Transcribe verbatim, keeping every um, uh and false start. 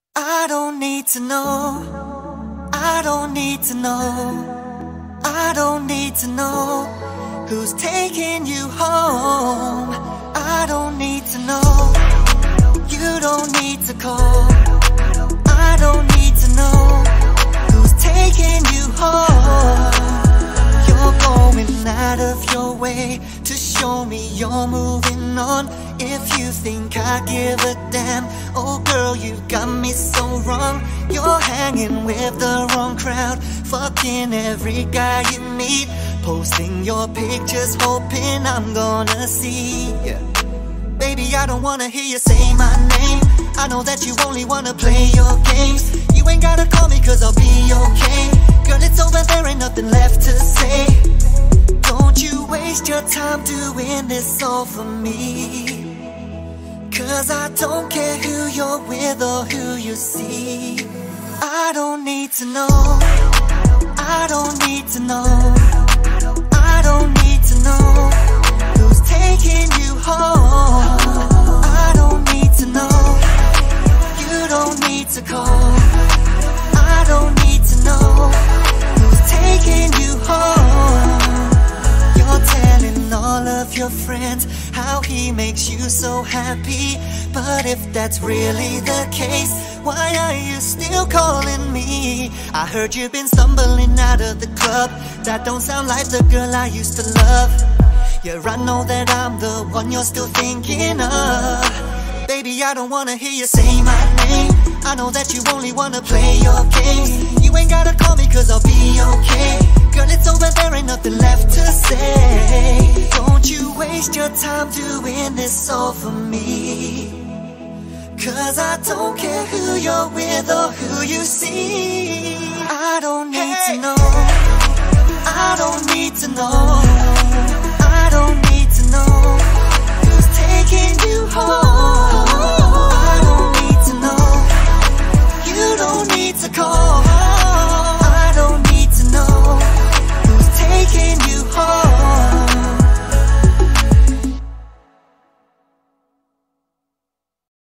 I don't need to know, I don't need to know, I don't need to know who's taking you home. I don't need to know, you don't need to call. I don't need to know who's taking you home. You're going out of your way to show me you're moving on. If you think I give a damn, oh girl, you got me so wrong. You're hanging with the wrong crowd, fucking every guy you meet, posting your pictures hoping I'm gonna see. Baby, I don't wanna hear you say my name. I know that you only wanna play your games. You ain't gotta call me cause I'll be okay. Girl, it's over, there ain't nothing left to say. Don't you waste your time doing this all for me, cause I don't care who you're with or who you see. I don't need to know, I don't need to know, I don't need to know who's taking you home. I don't need to know, you don't need to call. I don't need to know who's taking you home. You're telling all of your friends how he makes you so happy, but if that's really the case, why are you still calling me? I heard you've been stumbling out of the club. That don't sound like the girl I used to love. Yeah, I know that I'm the one you're still thinking of. Baby, I don't wanna hear you say my name. I know that you only wanna play your games. You ain't gotta call me cause I'll be okay. Girl, it's over, there ain't nothing left to say. Don't you waste your time doing this all for me, cause I don't care who you're with or who you see. I don't need hey. to know, I don't need to know,